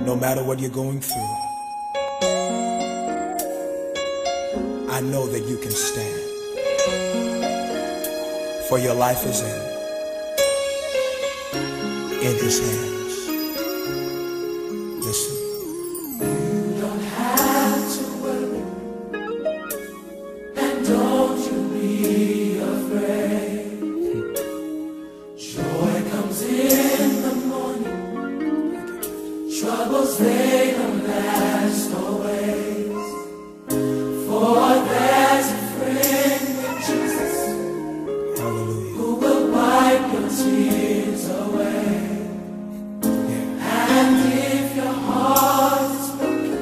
No matter what you're going through, I know that you can stand. For your life is in His hands. Listen. You don't have to worry, and don't you be afraid. Joy comes in the morning, troubles they don't last always. For there's a friend in Jesus, Hallelujah. who will wipe your tears away. And if your heart is broken,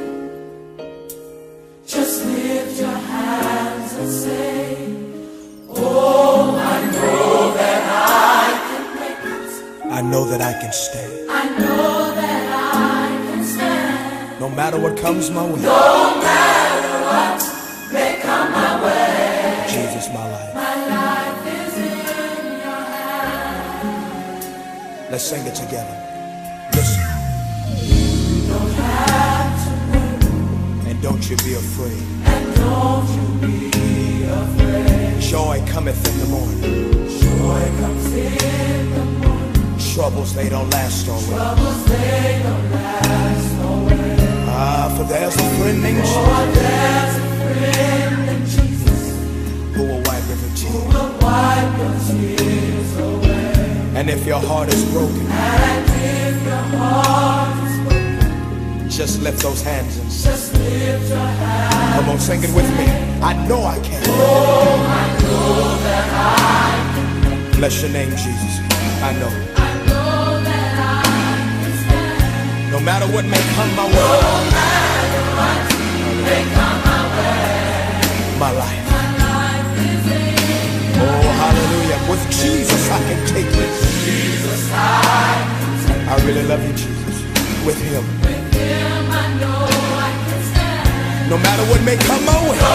just lift your hands and say, oh, I know that I can make it. I know that I can stand. I know that I can stand. No matter what comes my way. No matter what may come my way. Jesus, my life. My life is in your hands. Let's sing it together. Listen. You don't have to worry, And don't you be afraid. and don't you be afraid. Joy cometh in the morning. Joy comes in the morning. Troubles, they don't last always. Troubles they don't last always. Ah, for there's a friend named For Jesus there's a friend in Jesus who will wipe every who tear. will wipe your tears away. And if your heart is broken, And if your heart is broken, just lift those hands and sing. just lift your hands. Come on, sing it with me. I know I can. Oh, I know that I can. Bless your name, Jesus. I know. I know that I can stand. No matter what may come my way, No matter what may come my way. my life. My life is in Oh, hallelujah. With Jesus, I can take this. Jesus. I really love you, Jesus. With Him. With Him I know I can stand. No matter what may come my way, No